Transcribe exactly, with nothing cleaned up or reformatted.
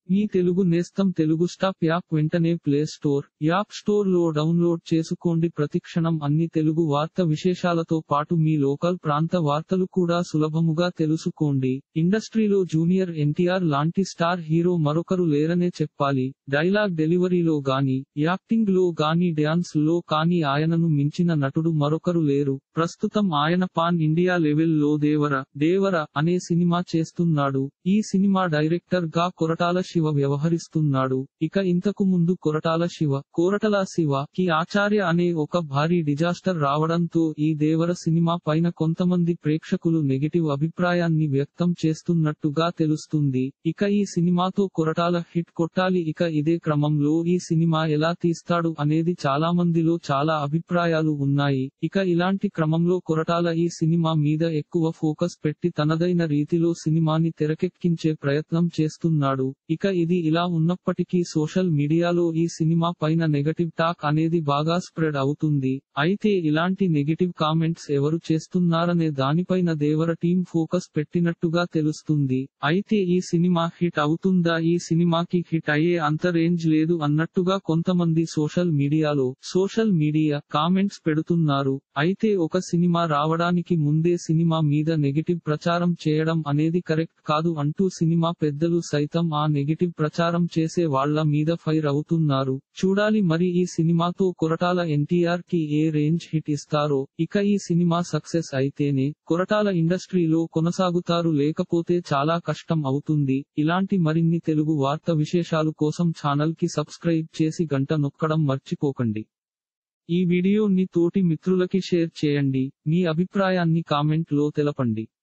మీ తెలుగు నేస్తం Telugu stop app వెంటనే play store, app store లో డౌన్లోడ్ చేసుకోండి. ప్రతిక్షణం అన్ని తెలుగు వార్త విశేషాలతో పాటు మీ లోకల్ ప్రాంత వార్తలు కూడా సులభముగా తెలుసుకోండి. ఇండస్ట్రీలో జూనియర్ ఎన్టీఆర్ లాంటి స్టార్ హీరో మరొకరు లేరనే చెప్పాలి. డైలాగ్ డెలివరీలో గానీ, యాక్టింగ్ లో గానీ, డ్యాన్స్ లో కానీ ఆయనను మించిన నటుడు మరొకరు లేరు. ప్రస్తుతం ఆయన పాన్ ఇండియా లెవెల్ లో దేవర దేవర అనే సినిమా చేస్తున్నాడు. ఈ సినిమా డైరెక్టర్ గా కొరటాల శివ వ్యవహరిస్తున్నాడు. ఇక ఇంతకు ముందు కొరటాల శివ, కోరటల శివ కి ఆచార్య అనే ఒక భారీ డిజాస్టర్ రావడంతో ఈ దేవర సినిమా పైన కొంతమంది ప్రేక్షకులు నెగటివ్ అభిప్రాయాన్ని వ్యక్తం చేస్తున్నట్టుగా తెలుస్తుంది. ఇక ఈ సినిమాతో కొరటాల హిట్ కొట్టాలి. ఇక ఇదే క్రమంలో ఈ సినిమా ఎలా తీస్తాడు అనేది చాలా మందిలో చాలా అభిప్రాయాలు ఉన్నాయి. ఇక ఇలాంటి క్రమంలో కొరటాల ఈ సినిమా మీద ఎక్కువ ఫోకస్ పెట్టి తనదైన రీతిలో సినిమాని తెరకెక్కించే ప్రయత్నం చేస్తున్నాడు. ఇక ఇది ఇలా ఉన్నప్పటికీ సోషల్ మీడియాలో ఈ సినిమా పైన నెగటివ్ టాక్ అనేది బాగా స్ప్రెడ్ అవుతుంది. అయితే ఇలాంటి నెగటివ్ కామెంట్స్ ఎవరు చేస్తున్నారనే దానిపైన దేవర టీం ఫోకస్ పెట్టినట్టుగా తెలుస్తుంది. అయితే ఈ సినిమా హిట్ అవుతుందా, ఈ సినిమాకి హిట్ అయ్యే అంత రేంజ్ లేదు అన్నట్టుగా కొంతమంది సోషల్ మీడియాలో సోషల్ మీడియా కామెంట్స్ పెడుతున్నారు. అయితే ఒక సినిమా రావడానికి ముందే సినిమా మీద నెగటివ్ ప్రచారం చేయడం అనేది కరెక్ట్ కాదు అంటూ సినిమా పెద్దలు సైతం ఆ నెగటివ్ ప్రచారం చేసే వాళ్ళ మీద ఫైర్ అవుతున్నారు. చూడాలి మరి ఈ సినిమాతో కొరటాల ఎన్టీఆర్ కి ఏ రేంజ్ హిట్ ఇస్తారో. ఇక ఈ సినిమా సక్సెస్ అయితేనే కొరటాల ఇండస్ట్రీలో కొనసాగుతారు, లేకపోతే చాలా కష్టం అవుతుంది. ఇలాంటి మరిన్ని తెలుగు వార్త విశేషాలు కోసం ఛానల్ కి సబ్స్క్రైబ్ చేసి గంట నొక్కడం మర్చిపోకండి. ఈ వీడియోని తోటి మిత్రులకి షేర్ చేయండి. మీ అభిప్రాయాన్ని కామెంట్ లో తెలపండి.